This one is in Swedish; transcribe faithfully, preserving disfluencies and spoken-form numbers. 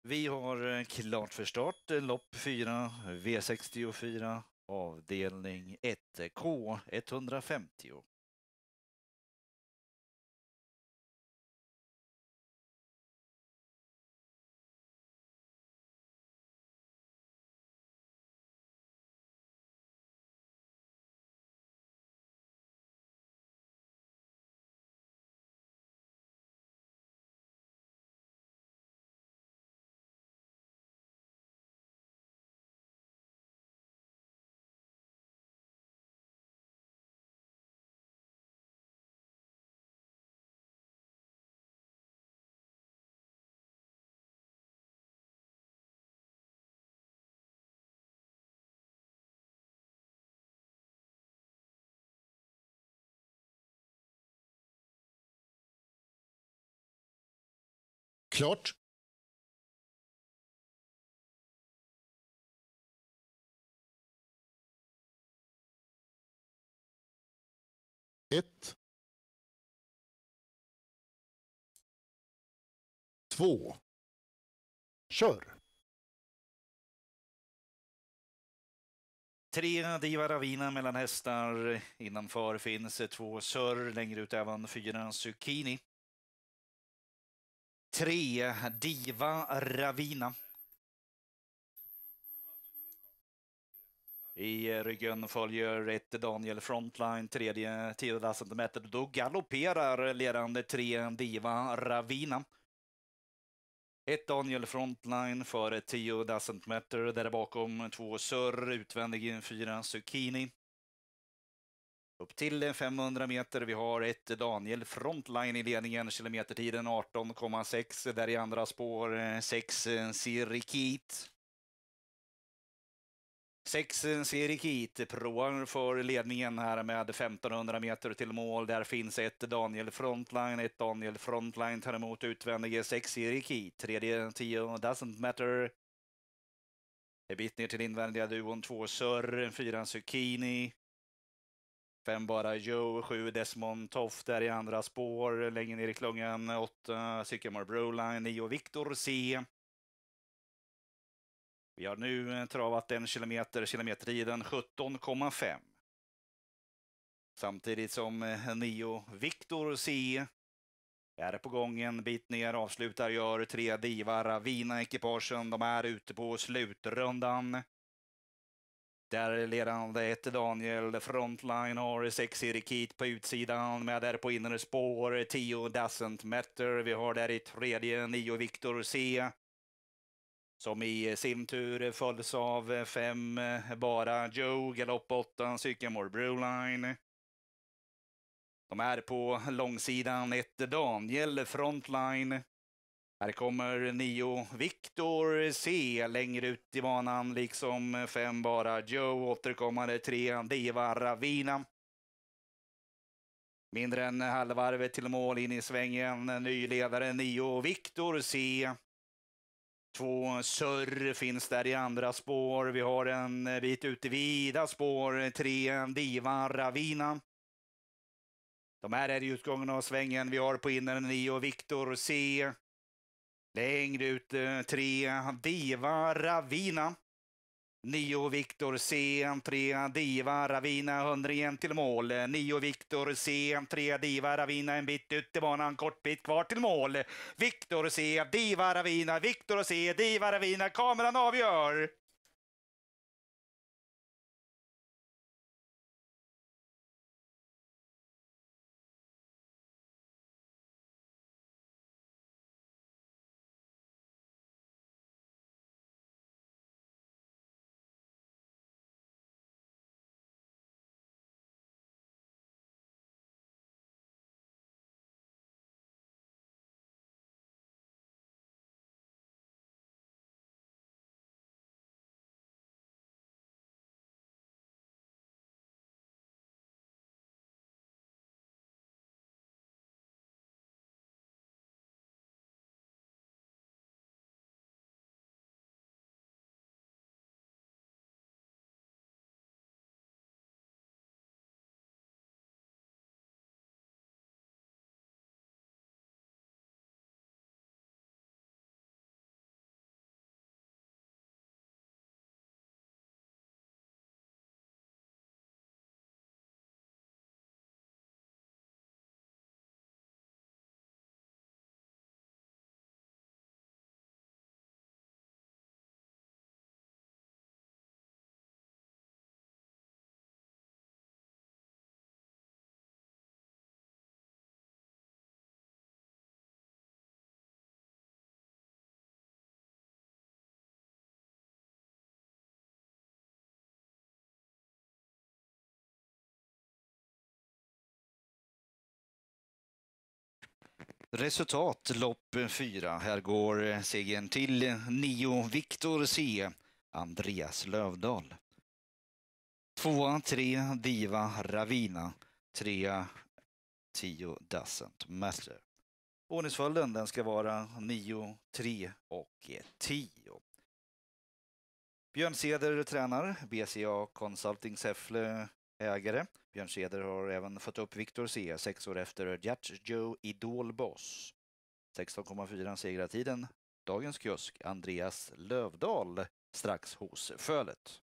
Vi har eh, klart för start. eh, Lopp fyra, V sextiofyra, avdelning ett, K etthundrafemtio. Klart. Ett. Två. Kör. Tre Diva Ravina mellan hästar. Innanför finns två Sör, längre ut även fyra Zucchini. Tre Diva Ravina. I ryggen följer ett Daniel Frontline, tredje tio centimeter. Då galopperar ledande tre Diva Ravina. Ett Daniel Frontline för tio centimeter. Där bakom två Sör, utvändig fyra Zucchini. Upp till femhundra meter. Vi har ett Daniel Frontline i ledningen. Kilometertiden arton komma sex. Där i andra spår sex Sirikit. sex Sirikit proar för ledningen här med femtonhundra meter till mål. Där finns ett Daniel Frontline. Ett Daniel Frontline tar emot utvändige sex Sirikit. Tredje tio doesn't matter. En bit ner till invändiga duon. Två Sör, fyra Zucchini. Fem bara Joe, sju Desmond Toft där i andra spår. Längre ner i klungan. Åtta Sycamore Broline. Nio Victor C. Vi har nu travat en kilometer, kilometertiden sjutton komma fem. Samtidigt som nio Victor C är på gång en bit ner, avslutar gör tre Diva Ravina ekipagen. De är ute på slutrundan. Där ledande ett Daniel Frontline har sex Sirikit på utsidan med där på inre spår tio doesn't matter. Vi har där i tredje nio Victor C. Som i sin tur följs av fem bara Joe, galopp åtta Sycamore Broline. De är på långsidan ett Daniel Frontline. Här kommer nio Victor C längre ut i banan, liksom fem bara Joe, återkommande tre Diva Ravina. Mindre än halvvarvet till mål in i svängen. Ny ledare nio Victor C. Två Sör finns där i andra spår. Vi har en bit ut i vida spår. Tre Diva Ravina. De här är i utgången av svängen. Vi har på innern nio Victor C. Längre ut tre Diva Ravina. Nio Victor C. tre Diva Ravina. hundra igen till mål. Nio Victor C. tre Diva Ravina. En bit ut i banan. Kort bit kvar till mål. Victor C. Diva Ravina. Victor C. Diva Ravina. Kameran avgör. Resultat lopp fyra. Här går segern till nio Victor C. Andreas Lövdahl. Tvåa, tre Diva Ravina. Trea, tio Doesn't Matter. Ordningsföljden den ska vara nio, tre och tio. Björn Ceder tränar, B C A Consulting Säffle ägare. Björn Ceder har även fått upp Victor C, sex år efter Judge Joe Idol Boss. sexton komma fyra segrar tiden. Dagens kusk Andreas Lövdahl strax hos fölet.